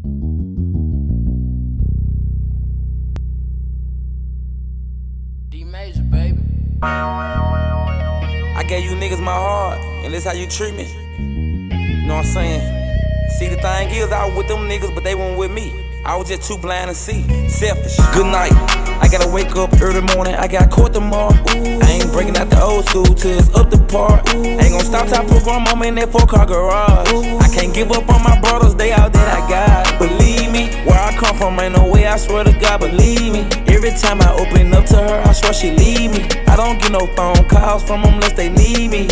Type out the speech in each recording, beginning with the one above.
D-Major, baby. I gave you niggas my heart, and this how you treat me. You know what I'm saying? See, the thing is, I was with them niggas, but they weren't with me. I was just too blind to see. Selfish. Good night. I gotta wake up early morning. I got court tomorrow. I ain't breaking out the old school till it's up the par. Ain't gonna stop till I put grandmama in that 4-car garage. I can't give up on my brothers, they all that I got. Believe me, where I come from ain't no way, I swear to God, believe me. Every time I open up to her, I swear she leave me. I don't get no phone calls from them unless they need me.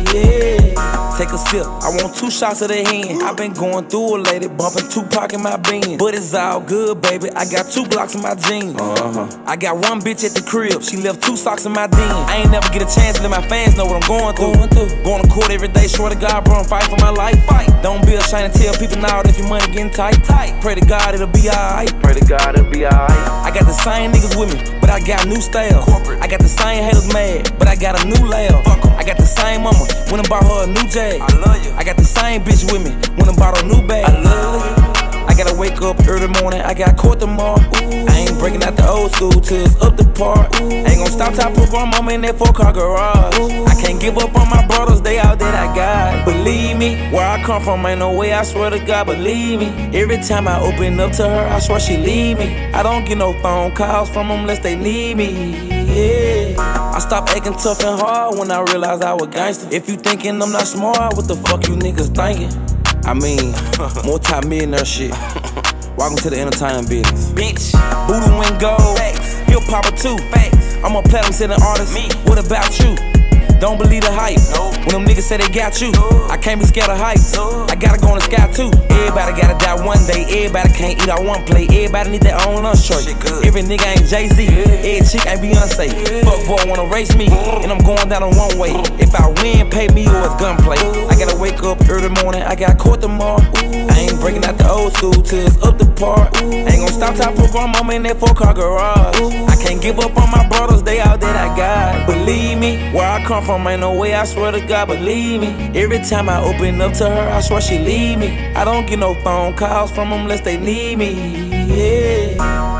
Yeah. Take a sip, I want 2 shots of the hand. I've been going through it lately, bumping Tupac in my Benz. But it's all good, baby, I got 2 blocks in my jeans. I got 1 bitch at the crib, she left 2 socks in my den. I ain't never get a chance to let my fans know what I'm going through. Going to court every day, swear to God, bro, I'm fighting for my life. Don't be ashamed to tell people now that your money getting tight. Pray to God it'll be alright. Pray to God it'll be alright. I got the same niggas with me, but I got new style. I got the same haters mad, but I got a new layout. I got the same mama, when I bought her a new Jag. I love you. I got the same bitch with me, when I bought a new bag. I love you. I gotta wake up early morning, I got court tomorrow. I ain't breaking out the old school till it's up the par. Ain't gonna stop till I put grandmama in that 4-car garage. I can't give up on my brothers, they all that I got. Believe me, where I come from ain't no way, I swear to God, believe me. Every time I open up to her, I swear she leave me. I don't get no phone calls from them unless they need me. Yeah. I stopped acting tough and hard when I realized I was gangster. If you thinking I'm not smart, what the fuck you niggas thinking? I mean, multi-millionaire shit. Welcome to the entertainment business. Bitch, Voodoo and gold. Hip hopper too. I'm a platinum selling artist. What about you? Don't believe the hype. When them niggas say they got you, I can't be scared of heights. I gotta go on the sky too. Everybody gotta die one day. Everybody can't eat out one plate. Everybody need their own lunch tray. Every nigga ain't Jay-Z. Every chick ain't Beyonce. Fuck boy wanna race me, and I'm going down on one way. If I win, pay me or it's gunplay. I gotta wake up early morning. I got court tomorrow. I ain't breaking out the old school till it's up the par. Ain't gonna stop till I put grandmama in that 4-car garage. I can't give up on my brothers, they all that I got. Believe me, where I come from ain't no way, I swear to God, believe me. Every time I open up to her, I swear she leave me. I don't get no phone calls from them unless they need me. Yeah.